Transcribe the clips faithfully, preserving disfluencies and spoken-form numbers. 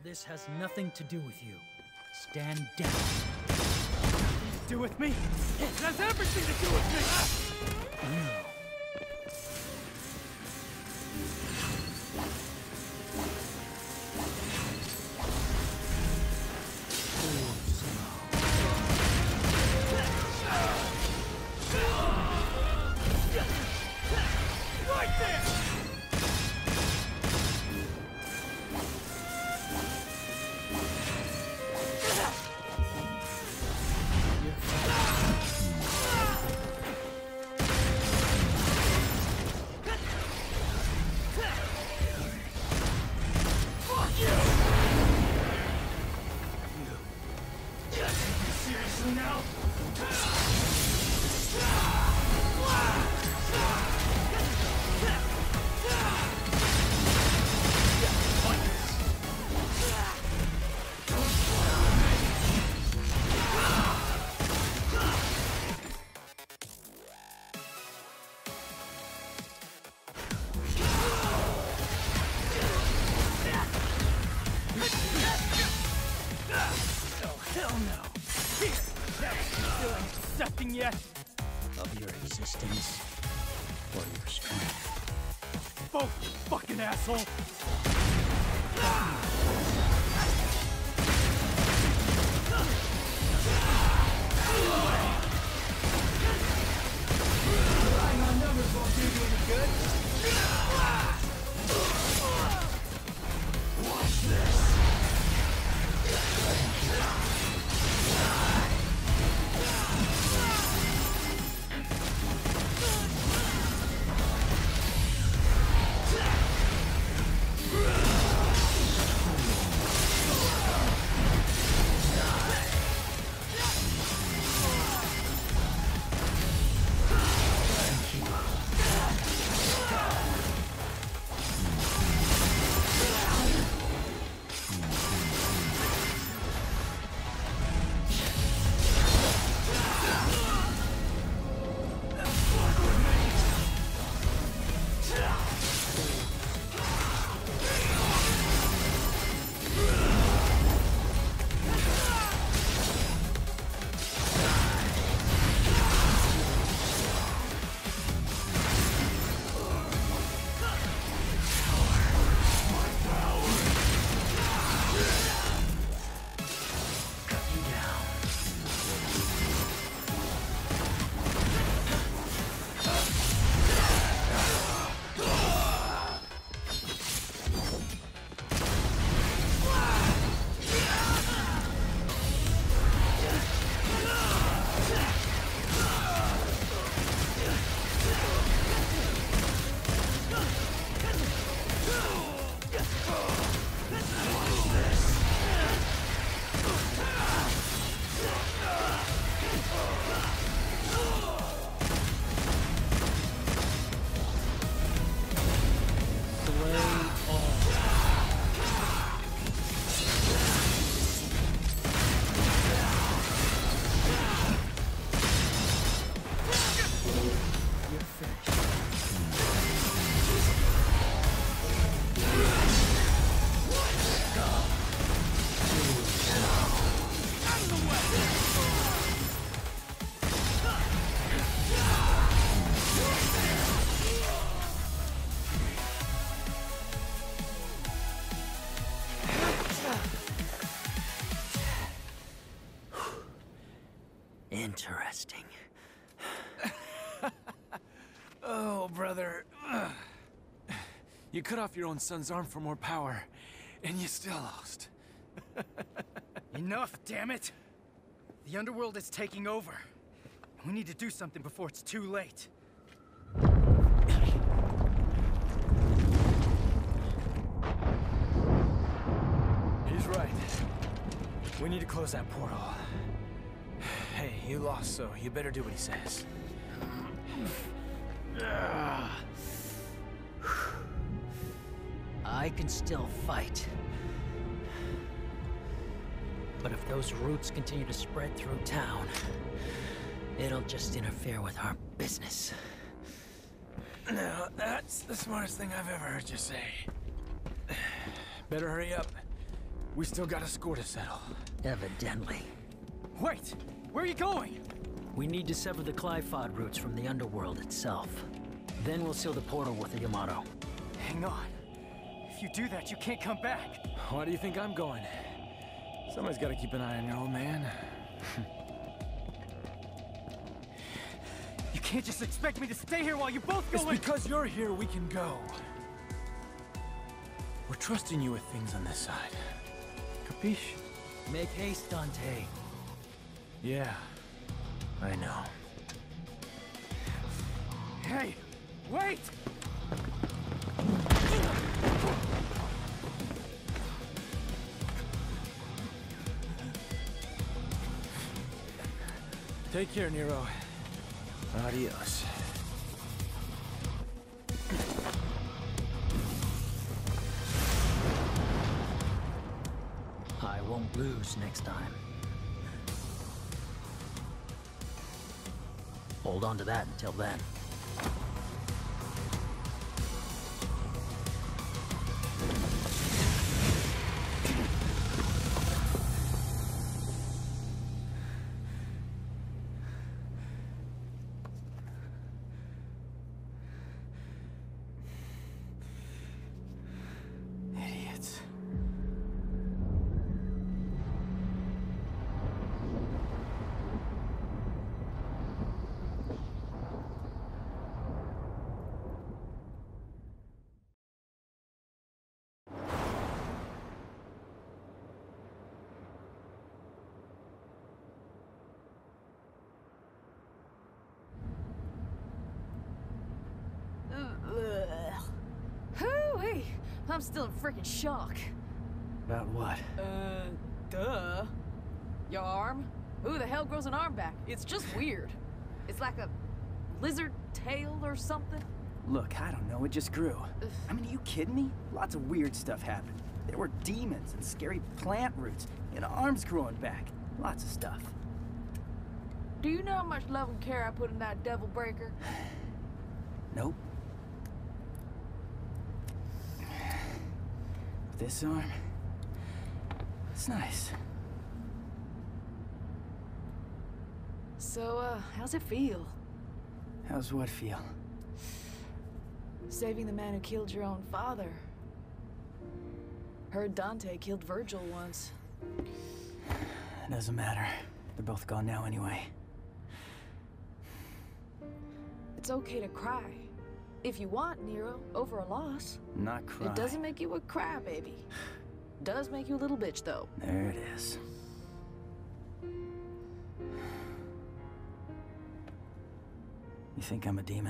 This has nothing to do with you. Stand down. Nothing to do with me? It has everything to do with me! Nero. Right there! Yet of your existence or your strength. Both, you fucking asshole! My numbers won't do you any good. Watch this. Interesting. Oh, brother. You cut off your own son's arm for more power, and you still lost. Enough, damn it! The underworld is taking over. We need to do something before it's too late. He's right. We need to close that portal. Hey, you lost, so you better do what he says. I can still fight. But if those roots continue to spread through town, it'll just interfere with our business. Now, that's the smartest thing I've ever heard you say. Better hurry up. We still got a score to settle. Evidently. Wait! Where are you going? We need to sever the Clifod roots from the underworld itself. Then we'll seal the portal with the Yamato. Hang on. If you do that, you can't come back. Why do you think I'm going? Somebody's got to keep an eye on your old man. You can't just expect me to stay here while you both go It's in. because you're here we can go. We're trusting you with things on this side. Capiche? Make haste, Dante. Yeah, I know. Hey, wait! Take care, Nero. Adios. I won't lose next time. Hold on to that until then. Idiots. Hoo-wee! I'm still in freaking shock. About what? Uh, duh. Your arm? Who the hell grows an arm back? It's just weird. It's like a lizard tail or something. Look, I don't know, it just grew. I mean, are you kidding me? Lots of weird stuff happened. There were demons and scary plant roots, and arms growing back. Lots of stuff. Do you know how much love and care I put in that devil breaker? Nope. This arm, it's nice. So, uh, how's it feel? How's what feel? Saving the man who killed your own father. Heard Dante killed Vergil once. It doesn't matter. They're both gone now anyway. It's okay to cry. If you want, Nero, over a loss. I'm not crying. It doesn't make you a crybaby. Does make you a little bitch, though. There it is. You think I'm a demon?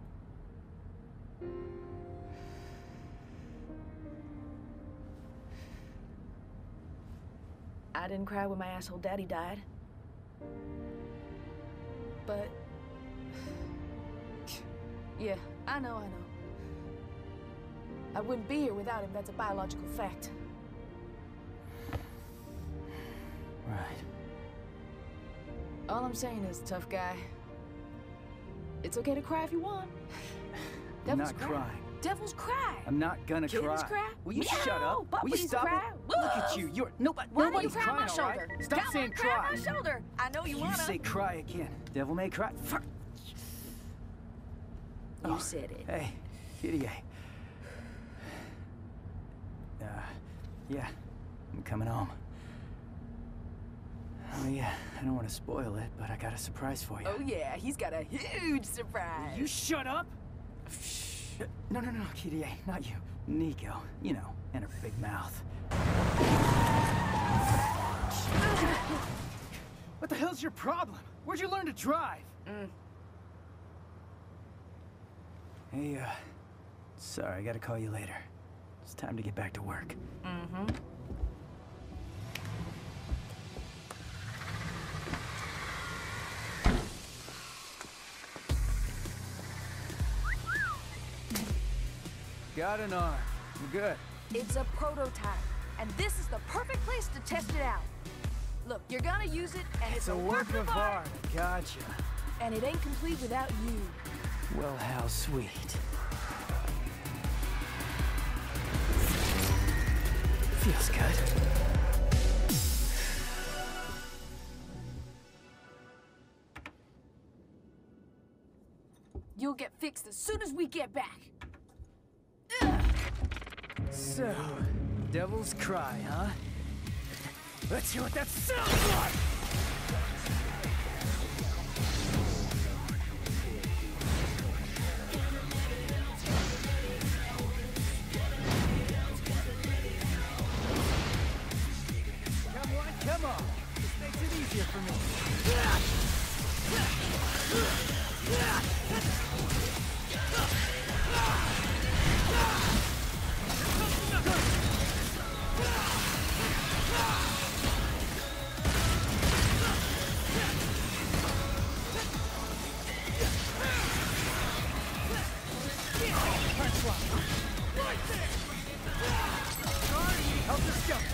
I didn't cry when my asshole daddy died. But... yeah, I know, I know. I wouldn't be here without him, that's a biological fact. Right. All I'm saying is, tough guy, it's okay to cry if you want. I'm Devils not cry. crying. Devils cry. I'm not gonna Kittens cry. cry. Will you Meow. shut up? Will you Puppies stop cry. it? Look at you. You're nobody. Why don't you Nobody's cry on my crying, all right? shoulder? Stop Come saying on, cry cry. on my shoulder. I know you, You wanna. say cry again. Devil may cry. Fuck. You Oh, said it. Hey, kitty. Uh, yeah, I'm coming home. Oh yeah, I don't want to spoil it, but I got a surprise for you. Oh yeah, he's got a huge surprise. You shut up! No, no, no, kitty, not you. Nico, you know, and her big mouth. What the hell's your problem? Where'd you learn to drive? Mm. Hey, uh, sorry, I gotta call you later. It's time to get back to work. Mm-hmm. Got an arm. We're good. It's a prototype, and this is the perfect place to test it out. Look, you're gonna use it, and it's, It's a work of art. Gotcha. And it ain't complete without you. Well, how sweet. Feels good. You'll get fixed as soon as we get back. So, Devil's Cry, huh? Let's hear what that sounds like! Come on, come on! This makes it easier for me. Help us go!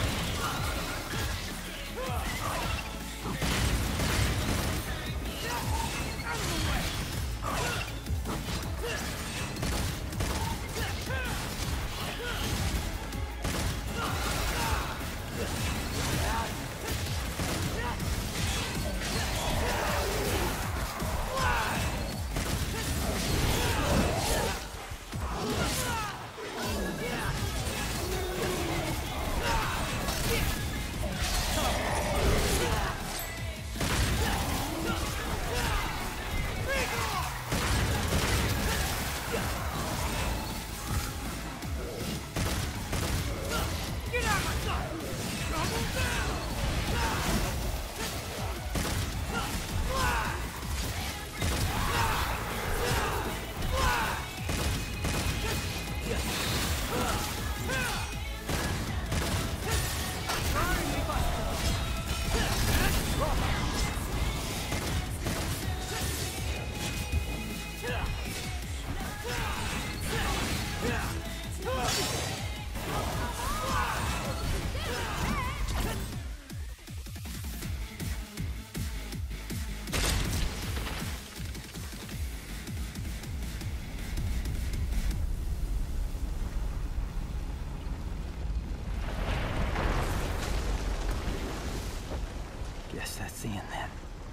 Guess that's the end then.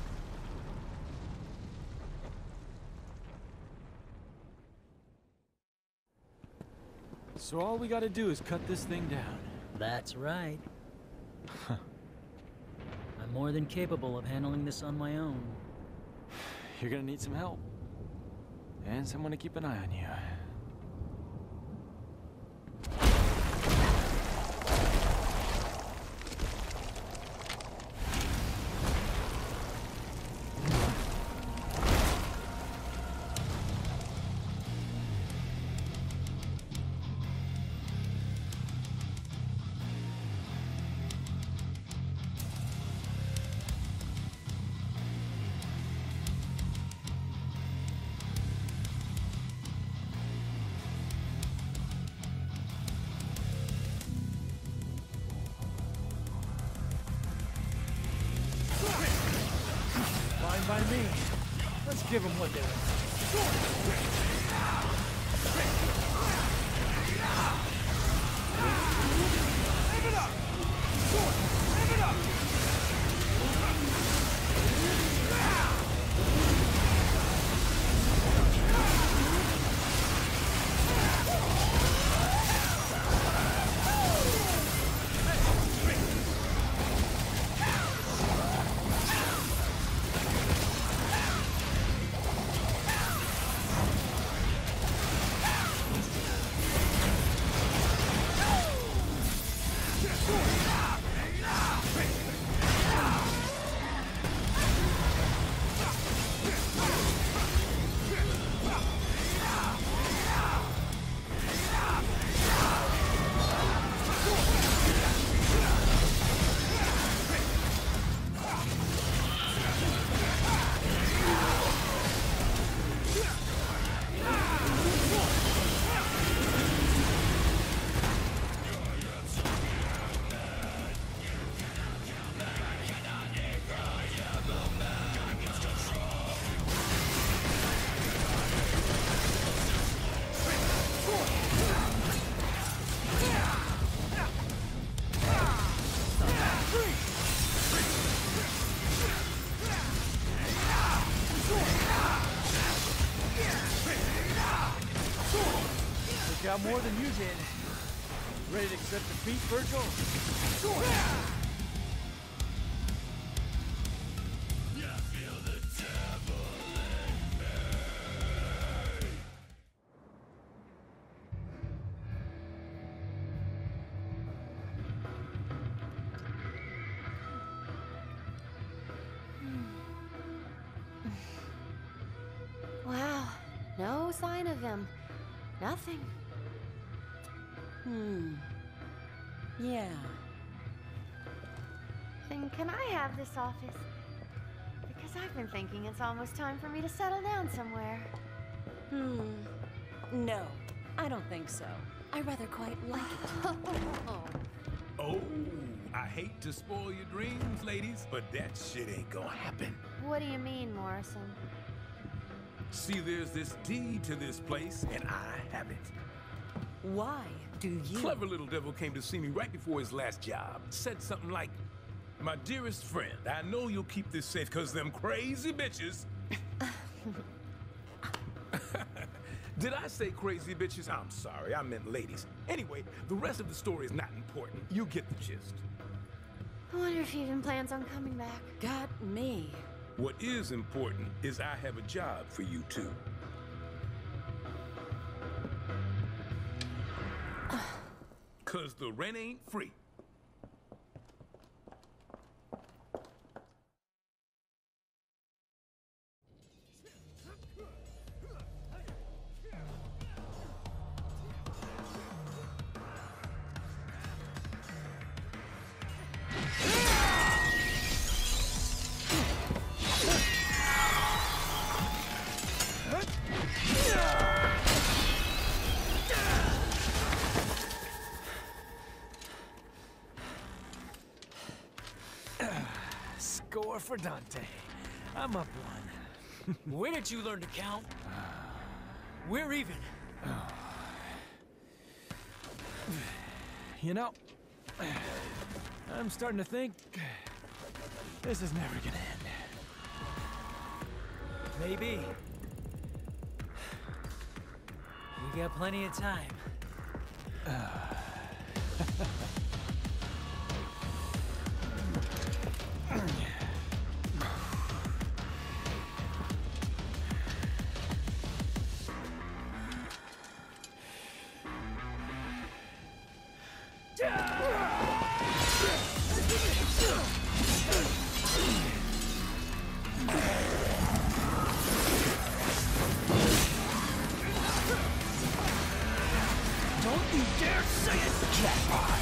So all we gotta do is cut this thing down. That's right. I'm more than capable of handling this on my own. You're gonna need some help. And someone to keep an eye on you. By me. Let's give them what they want. Live it up! Live it up! got more than you did. Ready to accept defeat, Vergil? Wow, no sign of him. Nothing. Hmm. Yeah. Then can I have this office? Because I've been thinking it's almost time for me to settle down somewhere. Hmm. No, I don't think so. I rather quite like it. Oh, I hate to spoil your dreams, ladies, but that shit ain't gonna happen. What do you mean, Morrison? See, there's this deed to this place, and I have it. Why do you? Clever little devil came to see me right before his last job. Said something like, "My dearest friend, I know you'll keep this safe because them crazy bitches..." Did I say crazy bitches? I'm sorry, I meant ladies. Anyway, the rest of the story is not important. You get the gist. I wonder if he even plans on coming back. Got me. What is important is I have a job for you two. Cause the rent ain't free. Score for Dante. I'm up one. When did you learn to count? We're even. You know, I'm starting to think this is never gonna end. Maybe. We got plenty of time. Don't you dare say it, Jackpot!